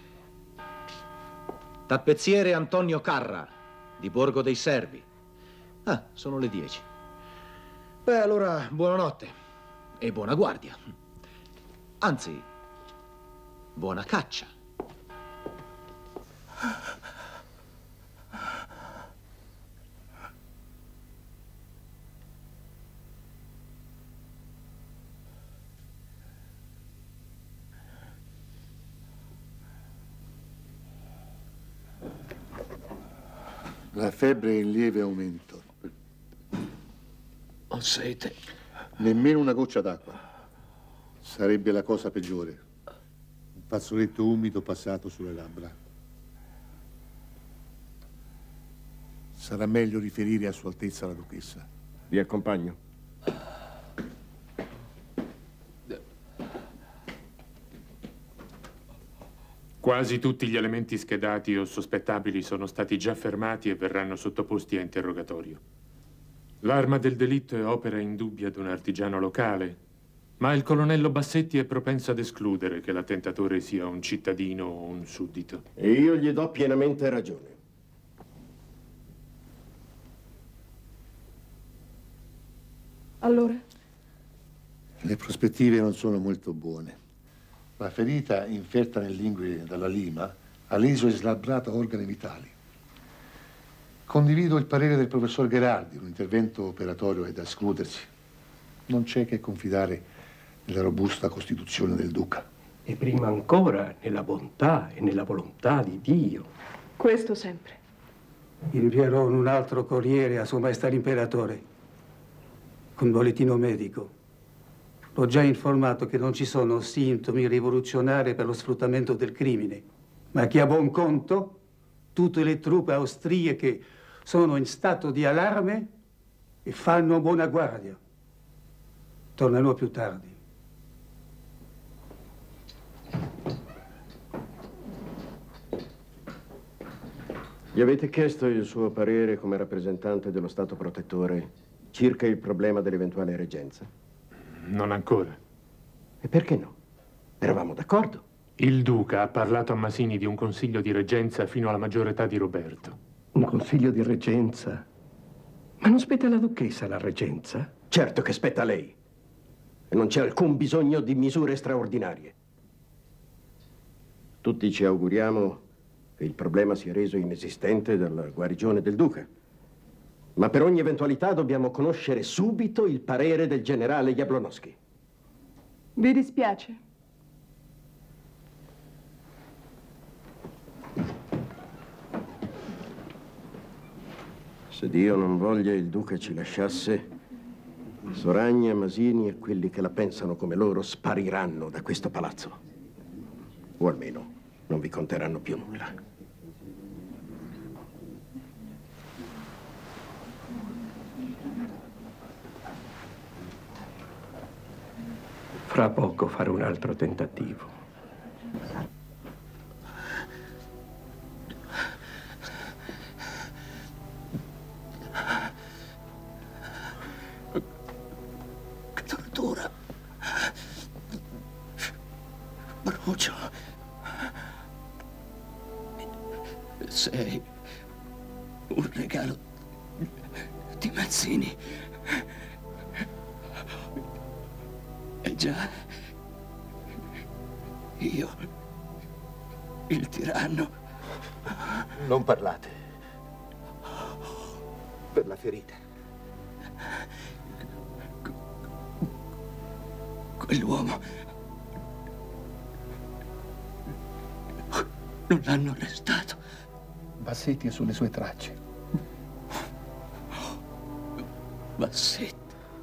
Tappezziere Antonio Carra, di Borgo dei Servi. Ah, sono le 10. Beh, allora, buonanotte e buona guardia. Anzi, buona caccia. La febbre è in lieve aumento. Ho sete. Nemmeno una goccia d'acqua. Sarebbe la cosa peggiore. Un fazzoletto umido passato sulle labbra. Sarà meglio riferire a Sua Altezza la Duchessa. Vi accompagno. Quasi tutti gli elementi schedati o sospettabili sono stati già fermati e verranno sottoposti a interrogatorio. L'arma del delitto è opera indubbia di un artigiano locale, ma il colonnello Bassetti è propenso ad escludere che l'attentatore sia un cittadino o un suddito. E io gli do pienamente ragione. Allora? Le prospettive non sono molto buone. La ferita inferta nell'inguine dalla lima ha leso e slabbrato organi vitali. Condivido il parere del professor Gherardi, un intervento operatorio è da escludersi. Non c'è che confidare nella robusta costituzione del duca. E prima ancora nella bontà e nella volontà di Dio. Questo sempre. Invierò un altro corriere a Sua Maestà l'Imperatore con bollettino medico. L'ho già informato che non ci sono sintomi rivoluzionari per lo sfruttamento del crimine, ma che a buon conto tutte le truppe austriache sono in stato di allarme e fanno buona guardia. Tornerò più tardi. Gli avete chiesto il suo parere come rappresentante dello Stato protettore circa il problema dell'eventuale reggenza? Non ancora. E perché no? Eravamo d'accordo. Il duca ha parlato a Masini di un consiglio di reggenza fino alla maggiore età di Roberto. Un consiglio di reggenza? Ma non spetta alla duchessa la reggenza? Certo che spetta a lei. E non c'è alcun bisogno di misure straordinarie. Tutti ci auguriamo che il problema sia reso inesistente dalla guarigione del duca. Ma per ogni eventualità dobbiamo conoscere subito il parere del generale Jablonowski. Vi dispiace? Se Dio non voglia il duca ci lasciasse, Soragna, Masini e quelli che la pensano come loro spariranno da questo palazzo. O almeno non vi conteranno più nulla. Fra poco farò un altro tentativo. Che tortura. Brucio. Sei un regalo di Mazzini. E già, io, il tiranno. Non parlate. Per la ferita. Quell'uomo non l'hanno arrestato. Bassetti è sulle sue tracce. Bassetti.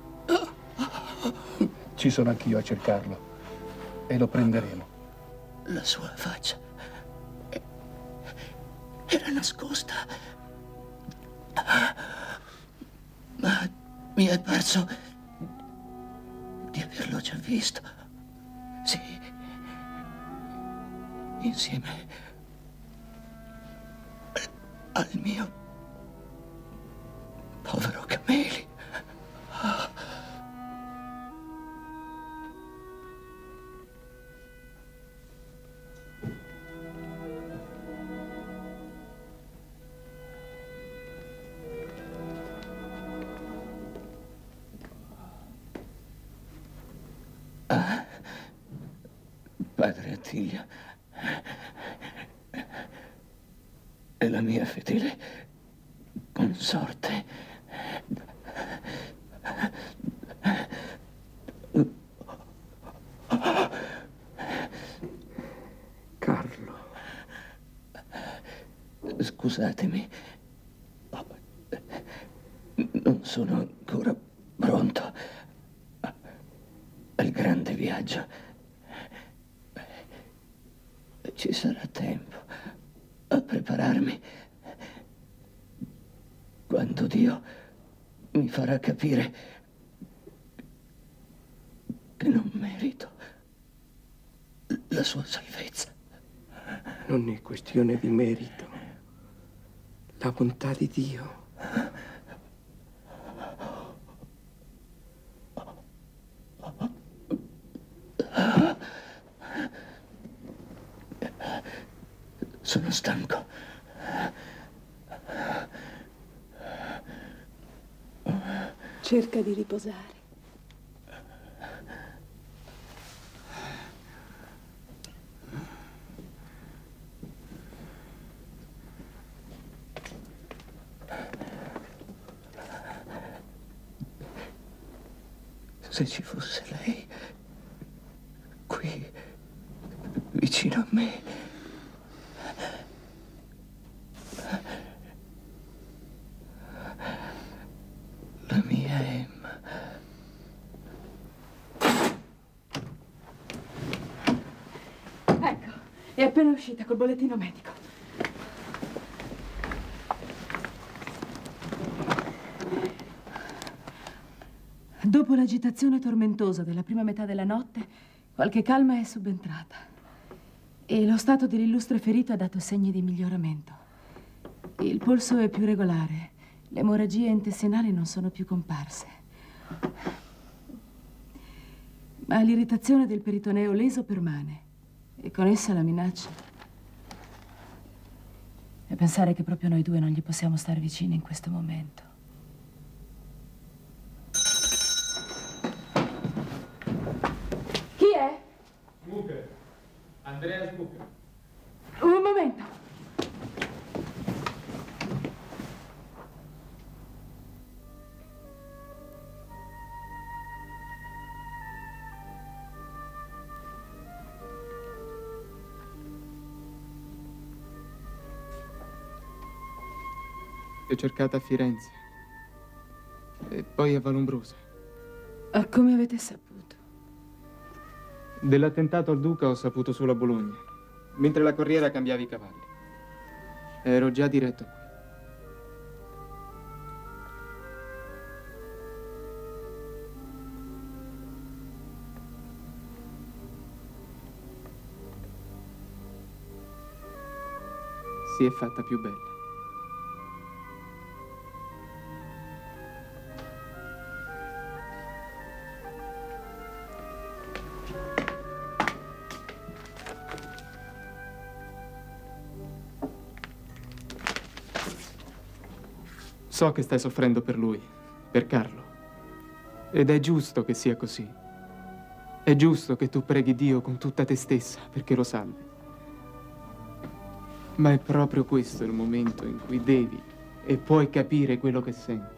Ci sono anch'io a cercarlo. E lo prenderemo. La sua faccia era nascosta. Ma mi è parso di averlo già visto. Sì. Insieme al mio povero Cameli. Padre Attilio e la mia fedele consorte. Carlo. Scusatemi Non sono ancora pronto al grande viaggio. Ci sarà tempo a prepararmi quando Dio mi farà capire che non merito la sua salvezza. Non è questione di merito. La bontà di Dio. Sono stanco. Cerca di riposare. Se ci fosse lei qui, vicino a me. La mia Emma. Ecco, è appena uscita col bollettino medico. Dopo l'agitazione tormentosa della prima metà della notte, qualche calma è subentrata. E lo stato dell'illustre ferito ha dato segni di miglioramento. Il polso è più regolare, le emorragie intestinali non sono più comparse. Ma l'irritazione del peritoneo leso permane, e con essa la minaccia. E pensare che proprio noi due non gli possiamo stare vicini in questo momento. Chi è? Smucker. Andrea Smucker. Un momento. Ti ho cercata a Firenze e poi a Vallombrosa. Come avete saputo? Dell'attentato al Duca ho saputo solo a Bologna, mentre la corriera cambiava i cavalli. Ero già diretto qui. Si è fatta più bella. So che stai soffrendo per lui, per Carlo. Ed è giusto che sia così. È giusto che tu preghi Dio con tutta te stessa perché lo salvi. Ma è proprio questo il momento in cui devi e puoi capire quello che senti.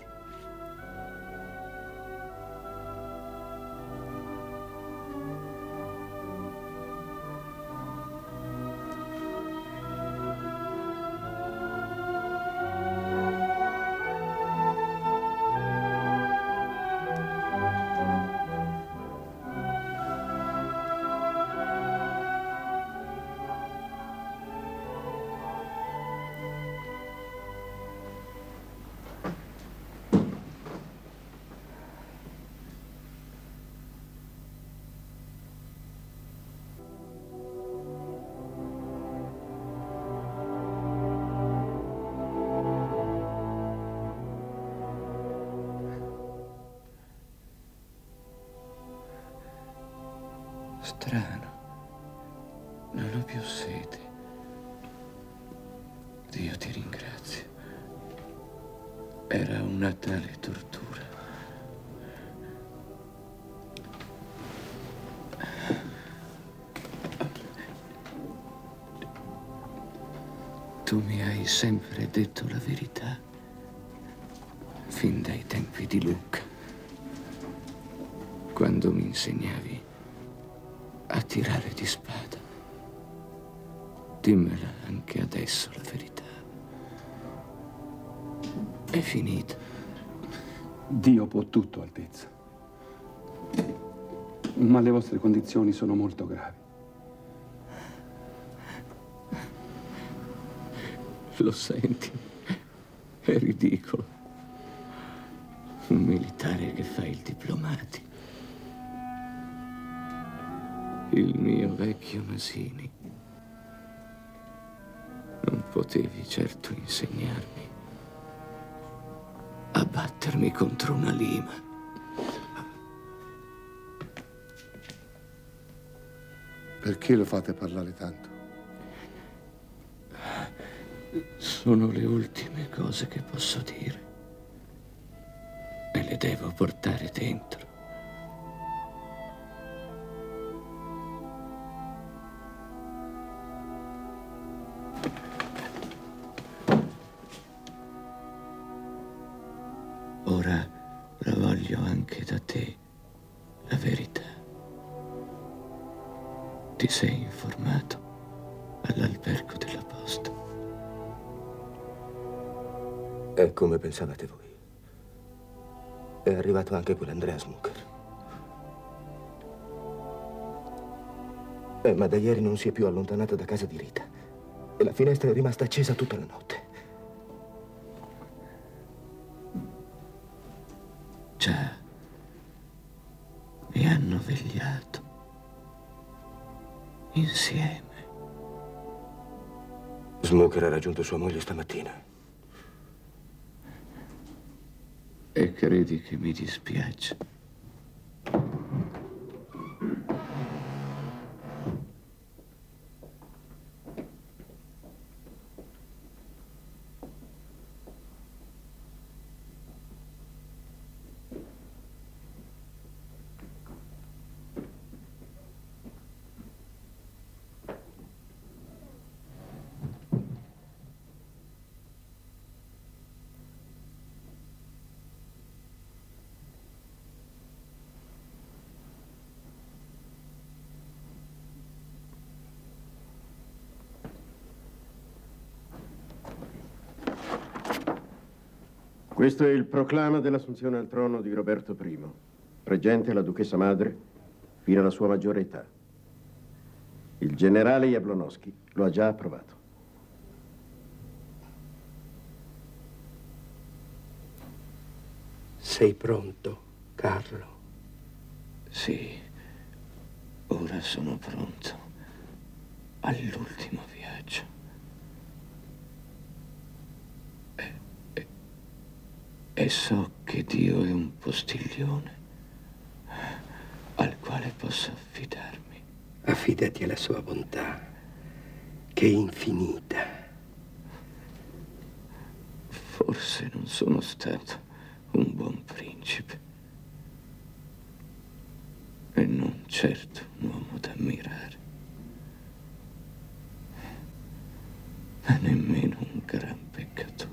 Strano. Non ho più sete. Dio ti ringrazio. Era una tale tortura. Tu mi hai sempre detto la verità, fin dai tempi di Luca, quando mi insegnavi a tirare di spada. Dimmela anche adesso la verità. È finita. Dio può tutto, Altezza. Ma le vostre condizioni sono molto gravi. Lo senti? È ridicolo. Un militare che fa il diplomatico. Il mio vecchio Masini. Non potevi certo insegnarmi a battermi contro una lima. Perché lo fate parlare tanto? Sono le ultime cose che posso dire. Me le devo portare dentro. Ora la voglio anche da te, la verità. Ti sei informato all'albergo della posta? È come pensavate voi. È arrivato anche quell'Andrea Smucker. Ma da ieri non si è più allontanato da casa di Rita. E la finestra è rimasta accesa tutta la notte. Già, mi hanno vegliato. Insieme. Smucker ha raggiunto sua moglie stamattina. E credi che mi dispiace? Questo è il proclama dell'assunzione al trono di Roberto I, reggente la duchessa madre fino alla sua maggiore età. Il generale Jablonowski lo ha già approvato. Sei pronto, Carlo? Sì, ora sono pronto all'ultimo viaggio. E so che Dio è un postiglione al quale posso affidarmi. Affidati alla sua bontà, che è infinita. Forse non sono stato un buon principe. E non certo un uomo da ammirare. Ma nemmeno un gran peccatore.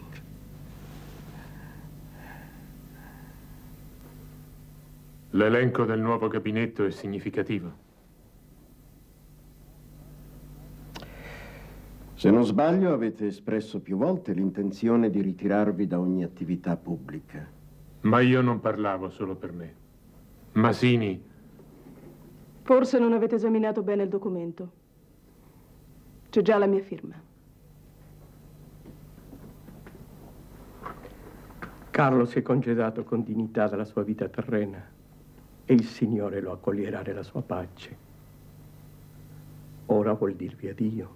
L'elenco del nuovo gabinetto è significativo. Se non sbaglio, avete espresso più volte l'intenzione di ritirarvi da ogni attività pubblica. Ma io non parlavo solo per me. Masini. Forse non avete esaminato bene il documento. C'è già la mia firma. Carlo si è congedato con dignità dalla sua vita terrena e il Signore lo accoglierà nella sua pace. Ora vuol dirvi addio.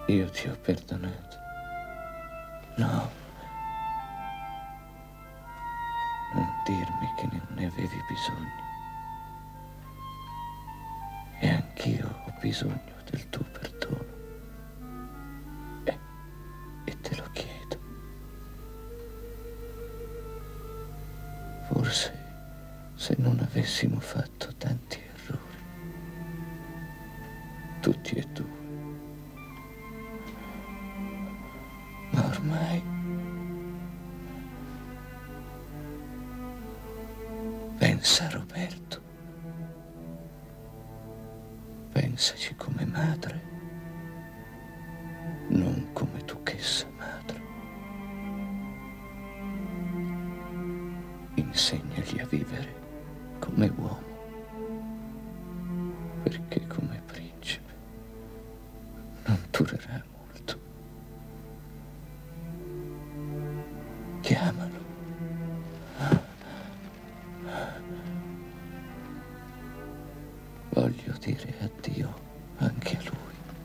Io ti ho perdonato. No. Non dirmi che non ne avevi bisogno. E anch'io ho bisogno del tuo perdono. E te lo chiedo. Forse se non avessimo fatto tanti errori, tutti e due, ma ormai pensa, Roberto, pensaci come madre, non come duchessa madre. Insegnagli a vivere come uomo, perché come principe non durerà molto. Chiamalo. Voglio dire addio anche a lui.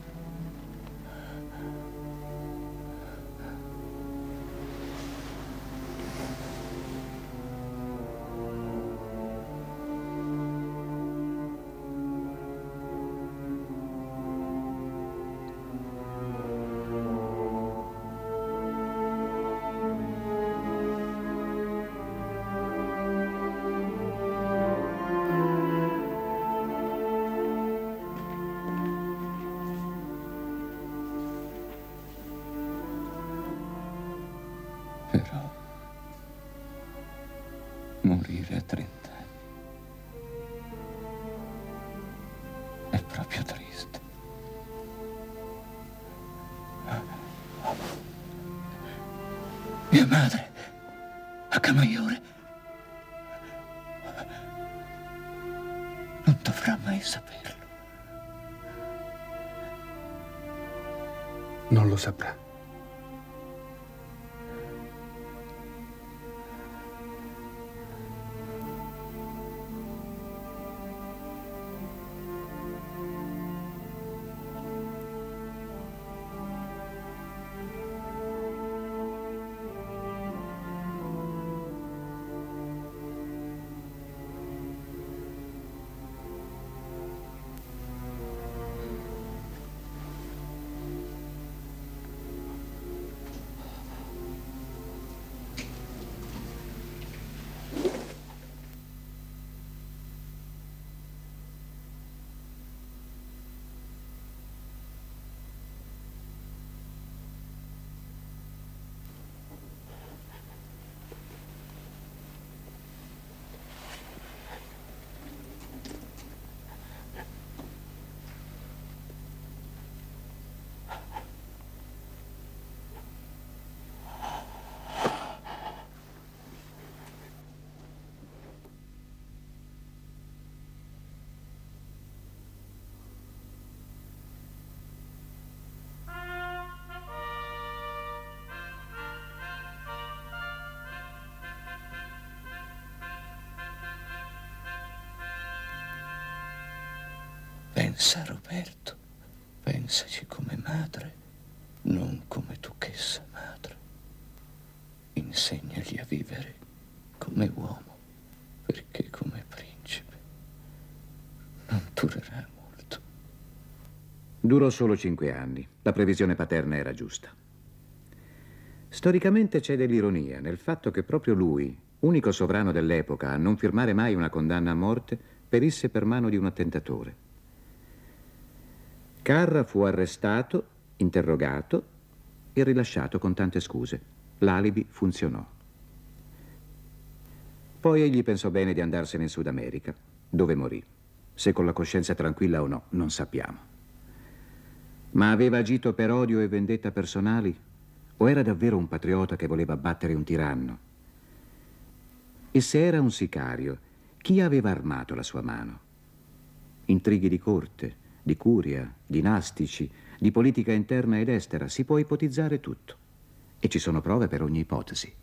Però morire a 30 anni è proprio triste. Mia madre, a Camaiore, non dovrà mai saperlo. Non lo saprà. Pensa, Roberto, pensaci come madre, non come duchessa madre. Insegnagli a vivere come uomo, perché come principe non durerà molto. Durò solo 5 anni. La previsione paterna era giusta. Storicamente c'è dell'ironia nel fatto che proprio lui, unico sovrano dell'epoca a non firmare mai una condanna a morte, perisse per mano di un attentatore. Carra fu arrestato, interrogato e rilasciato con tante scuse. L'alibi funzionò. Poi egli pensò bene di andarsene in Sud America, dove morì. Se con la coscienza tranquilla o no, non sappiamo. Ma aveva agito per odio e vendetta personali o era davvero un patriota che voleva abbattere un tiranno? E se era un sicario, chi aveva armato la sua mano? Intrighi di corte, di curia, dinastici, di politica interna ed estera, si può ipotizzare tutto. E ci sono prove per ogni ipotesi.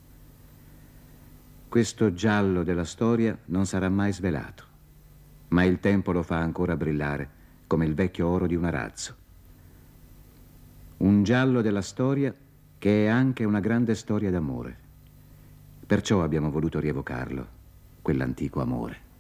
Questo giallo della storia non sarà mai svelato, ma il tempo lo fa ancora brillare come il vecchio oro di un arazzo. Un giallo della storia che è anche una grande storia d'amore. Perciò abbiamo voluto rievocarlo, quell'antico amore.